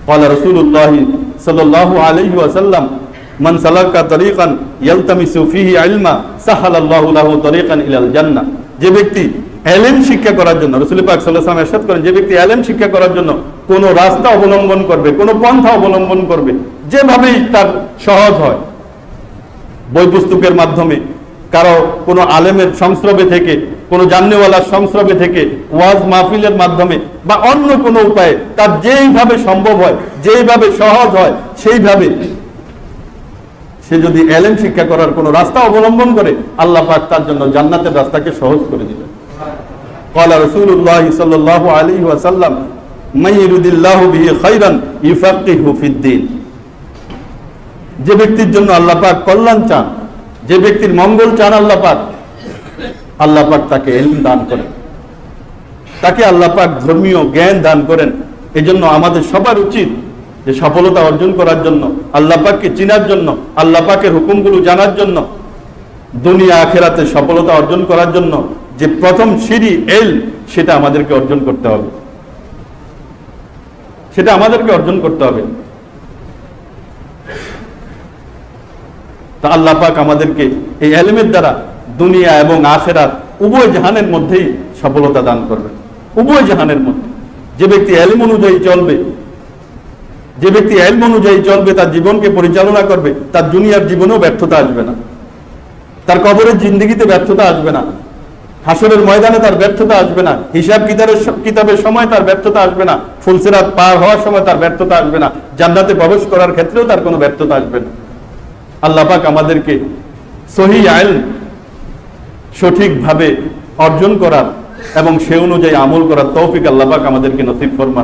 ক্বালা রাসূলুল্লাহ সাল্লাল্লাহু আলাইহি ওয়াসাল্লাম মান সালাকা তরিকান ইয়ালতামিসু ফিহি ইলমা সাহালাল্লাহু লাহু তরিকান ইলাল জান্নাহ। যে ব্যক্তি ইলম শিক্ষা করার জন্য, রাসূল পাক সাল্লাল্লাহু আলাইহি ওয়াসাল্লাম ইরশাদ করেন, যে ব্যক্তি ইলম শিক্ষা করার জন্য কোন রাস্তা অবলম্বন করবে, কোন পন্থা অবলম্বন করবে, যেভাবেই তার সহজ হয়, বই পুস্তকের মাধ্যমে, কারো কোনো আলেমের সংস্রবে থেকে, কোনো জাননেওয়ালার সংস্রবে থেকে, ওয়াজ মাহফিলের মাধ্যমে বা অন্য কোনো উপায়ে তার যেইভাবে সম্ভব হয়, যেইভাবে সহজ হয়, সেইভাবে সে যদি ইলম শিক্ষা করার কোনো রাস্তা অবলম্বন করে, আল্লাহ পাক তার জন্য জান্নাতের রাস্তাকে সহজ করে দিবেন। ক্বালা রাসূলুল্লাহ সাল্লাল্লাহু আলাইহি ওয়াসাল্লাম মান ইউরিদিল্লাহু বিহি খায়রান ইউফাক্কিহু ফিদ্দীন। যে ব্যক্তির জন্য আল্লাহ পাক কল্যাণ চান, যে ব্যক্তির মঙ্গল চান আল্লাহ পাক তাকে ইলম দান করেন, তাকে আল্লাহ পাক ধর্মীয় জ্ঞান দান করেন। এজন্য আমাদের সবার উচিত যে সফলতা অর্জন করার জন্য, আল্লাহ পাককে চিনার জন্য, আল্লাহ পাকের হুকুমগুলো জানার জন্য, দুনিয়া আখিরাতে সফলতা অর্জন করার জন্য যে প্রথম সিঁড়ি ইলম, সেটা আমাদেরকে অর্জন করতে হবে, সেটা আমাদেরকে অর্জন করতে হবে। তা আল্লাহ পাক আমাদেরকে এই ইলমের দ্বারা দুনিয়া এবং আখিরাত উভয় জাহানের মধ্যেই সফলতা দান করবেন, উভয় জাহানের মধ্যে। যে ব্যক্তি ইলম অনুযায়ী চলবে, যে ব্যক্তি ইলম অনুযায়ী চলবে, তার জীবনকে পরিচালনা করবে, তার দুনিয়ার জীবনেও ব্যর্থতা আসবে না, তার কবরের জিন্দেগিতে ব্যর্থতা আসবে না, হাসরের ময়দানে তার ব্যর্থতা আসবে না, হিসাব কিতাবের সময় তার ব্যর্থতা আসবে না, ফুলসিরাত পার হওয়ার সময় তার ব্যর্থতা আসবে না, জান্নাতে প্রবেশ করার ক্ষেত্রেও তার কোনো ব্যর্থতা আসবে না। আল্লাহ পাক আমাদেরকে সহিহ ইলম সঠিকভাবে অর্জন করার এবং সে অনুযায়ী আমল করার তৌফিক আল্লাহ পাক আমাদেরকে নসিব ফরমান।